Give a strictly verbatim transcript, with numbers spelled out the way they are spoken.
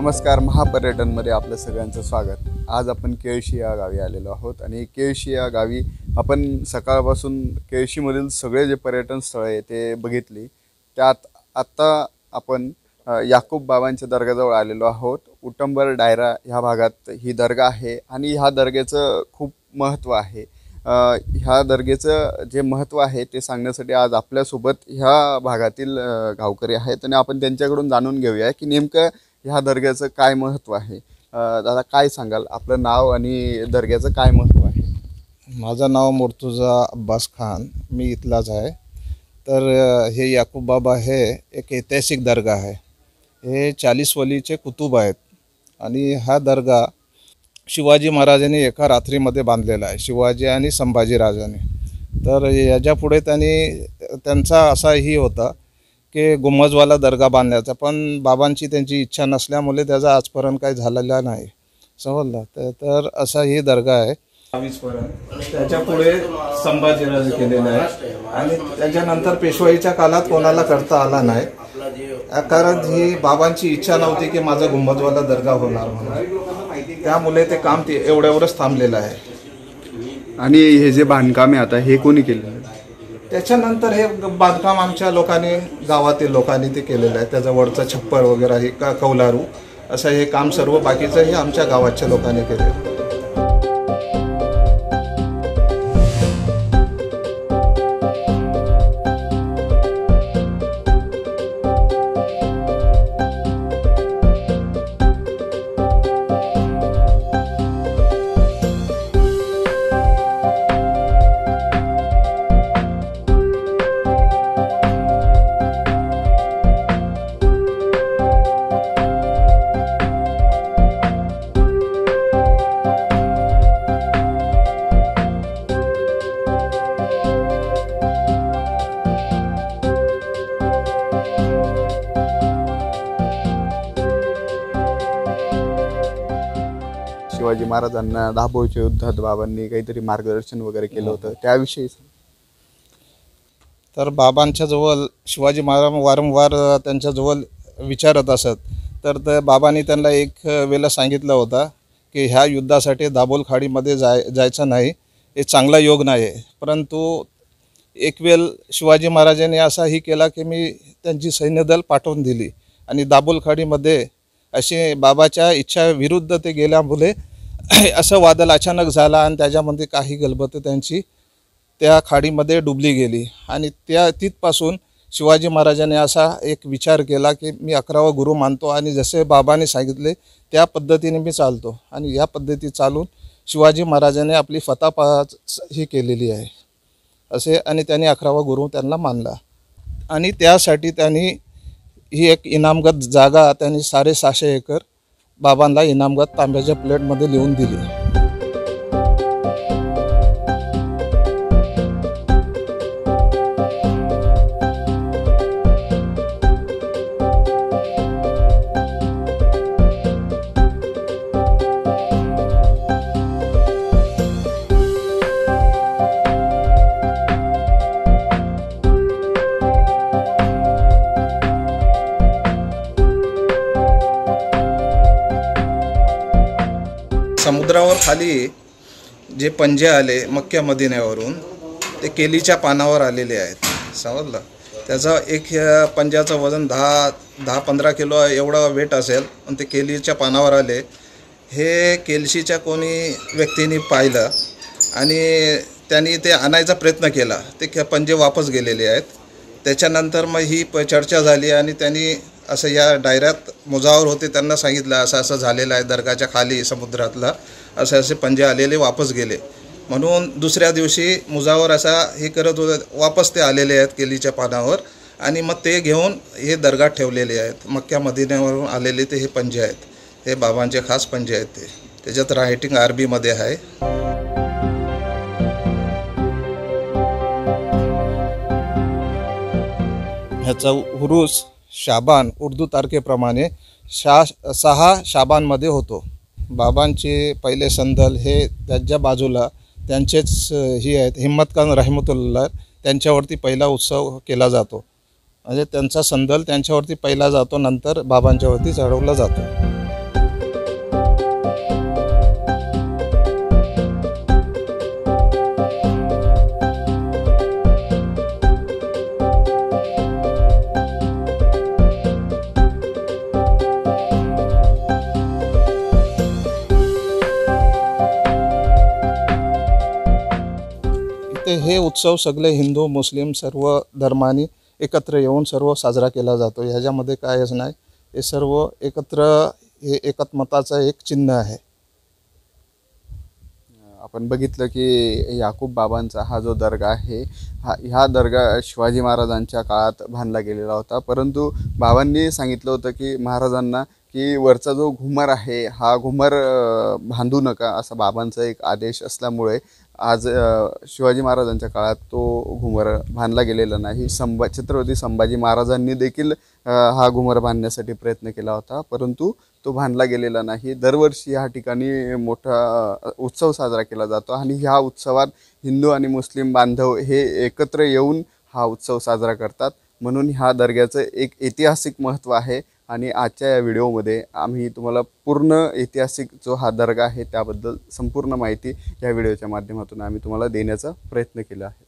नमस्कार, महापर्यटनमध्ये आपलं सगळ्यांचं स्वागत। आज आपण केळशी या गावी आलेलो आहोत आणि केळशी या गावी आपण सकाळपासून केळशीमधील सगळे जे पर्यटन स्थळ आहे ते बघितली। त्यात आता आपण याकूब बाबांच्या दर्ग्याजवळ आलेलो आहोत। उटंबर डायरा ह्या भागात ही दर्गा आहे आणि ह्या दर्ग्याचं खूप महत्त्व आहे। ह्या दर्ग्याचं जे महत्त्व आहे ते सांगण्यासाठी आज आपल्यासोबत ह्या भागातील गावकरी आहेत आणि आपण त्यांच्याकडून जाणून घेऊया की नेमकं ह्या दर्ग्याचं काय महत्त्व आहे। दादा, काय सांगाल, आपलं नाव आणि दर्ग्याचं काय महत्त्व आहे? माझं नाव मुर्तुजा अब्बास खान, मी इथलाच आहे। तर हे याकूब बाबा हे एक ऐतिहासिक दर्गा आहे। हे चाळीस वलीचे कुतुब आहेत आणि हा दर्गा शिवाजी महाराजांनी एका रात्रीमध्ये बांधलेला आहे, शिवाजी आणि संभाजी राजांनी। तर याच्या पुढे त्यांनी त्यांचा असाही होता की गुंबजवाला दर्गा बांधण्याचा, पण बाबांची त्यांची इच्छा नसल्यामुळे त्याचा आजपर्यंत काही झालेला नाही, समजलं। तर असा ही दर्गा आहे बावीसपर्यंत। त्याच्या पुढे संभाजीराजे केलेला आहे आणि त्याच्यानंतर पेशवाईच्या काळात कोणाला करता आला नाही, कारण ही बाबांची इच्छा नव्हती की माझा गुंबजवाला दर्गा होणार म्हणून, त्यामुळे ते काम ते एवढ्यावरच थांबलेलं आहे। आणि हे जे बांधकाम आहे आता हे कोणी केलं? त्याच्यानंतर हे बांधकाम आमच्या लोकांनी, गावातील लोकांनी ते केलेलं आहे। त्याचं वरचं छप्पर वगैरे हे का कौलारू असं हे काम सर्व बाकीचं हे आमच्या गावाच्या लोकांनी केले। शिवाजी महाराजांना दाभोळच्या युद्धात बाबांनी काहीतरी मार्गदर्शन वगैरे केलं होतं, त्याविषयी? तर बाबांच्या जवळ शिवाजी महाराज वारंवार त्यांच्या जवळ विचारत असत, तर त्या बाबांनी त्यांना एक वेळेला सांगितलं होतं की ह्या युद्धासाठी दाभोळ खाडीमध्ये जाय जायचं नाही, हे चांगला योग नाही आहे। परंतु एक वेळ शिवाजी महाराजांनी असाही केला की मी त्यांची सैन्यदल पाठवून दिली आणि दाभोळ खाडीमध्ये असे बाबाच्या इच्छा विरुद्ध ते गेल्यामुळे असं वादळ अचानक झाला आणि त्याच्यामध्ये काही गलबत त्यांची त्या खाडीमध्ये डुबली गेली आणि त्या तिथपासून शिवाजी महाराजांनी असा एक विचार केला की मी अकरावा गुरु मानतो आणि जसे बाबांनी सांगितले त्या पद्धतीने मी चालतो आणि या पद्धती चालून शिवाजी महाराजांनी आपली फतापा ही केलेली आहे असे, आणि त्यांनी अकरावा गुरु त्यांना मानला आणि त्यासाठी त्यांनी ही एक इनामगत जागा त्यांनी साडे सहाशे एकर बाबांना इनामगत तांब्याच्या प्लेटमध्ये लिहून दिली। समुद्रावर खाली जे पंजे आले मक्का मदिन्यावरून, ते केलीच्या पानावर आलेले आहेत, समजलं। त्याचा एक पंजाचं वजन दहा दहा पंधरा किलो एवढा वेट असेल आणि ते केलीच्या पानावर आले। हे केलशीच्या कोणी व्यक्तीने पाहिलं आणि त्यांनी ते आणायचा प्रयत्न केला, ते पंजे वापस गेलेले आहेत। त्याच्यानंतर मग ही प चर्चा झाली आणि त्यांनी असं या डायऱ्यात मुजावर होते त्यांना सांगितलं असं असं झालेलं आहे, दर्गाच्या खाली समुद्रातला असे असे पंजे आलेले वापस गेले, म्हणून दुसऱ्या दिवशी मुजावर असा हे करत होते, वापस ते आलेले आहेत केलीच्या पानावर आणि मग ते घेऊन हे दर्गात ठेवलेले आहेत। मक्का मदिन्यावरून आलेले ते हे पंजे आहेत, हे बाबांचे खास पंजे आहेत। ते त्याच्यात रायटिंग अरबीमध्ये आहे। ह्याचा उरूस शाबान उर्दू तारखेप्रमाणे शा सहा शाबानमध्ये होतो। बाबांचे पहिले संदल हे त्याच्या बाजूला त्यांचेच ही आहेत हिम्मत खान रहमतुल्लाह, त्यांच्यावरती पहिला उत्सव केला जातो। म्हणजे त्यांचा संदल त्यांच्यावरती पहिला जातो, नंतर बाबांच्यावरती चढवला जातो। हे उत्सव सगळे हिंदू मुस्लिम सर्व धर्मांनी एकत्र येऊन सर्व साजरा केला जातो. ह्याच्यामध्ये कायच नाही, हे सर्व एकत्र हे एकत्मताचं एक चिन्ह आहे. आपण बघितलं की याकूब बाबांचा हा जो दर्गा आहे, हा ह्या दर्गा शिवाजी महाराजांच्या काळात बांधला गेलेला होता. परंतु बाबांनी सांगितलं होतं की महाराजांना की वरचा जो घुमर आहे हा घुमर अ, बांधू नका, असा बाबांचा एक आदेश असल्यामुळे आज अ, शिवाजी महाराजांच्या काळात तो घुमर बांधला गेलेला नाही. संभा छत्रपती संभाजी महाराजांनी देखील अ, हा घुमर बांधण्यासाठी प्रयत्न केला होता, परंतु तो बांधला गेलेला नाही. दरवर्षी ह्या ठिकाणी मोठा अ, उत्सव साजरा केला जातो आणि ह्या उत्सवात हिंदू आणि मुस्लिम बांधव हे एकत्र येऊन हा उत्सव साजरा करतात. म्हणून ह्या दर्ग्याचं एक ऐतिहासिक महत्त्व आहे आणि आजच्या या व्हिडिओमध्ये आम्ही तुम्हाला पूर्ण ऐतिहासिक जो हा दर्गा आहे त्याबद्दल संपूर्ण माहिती या व्हिडिओच्या माध्यमातून आम्ही तुम्हाला देण्याचा प्रयत्न केला आहे.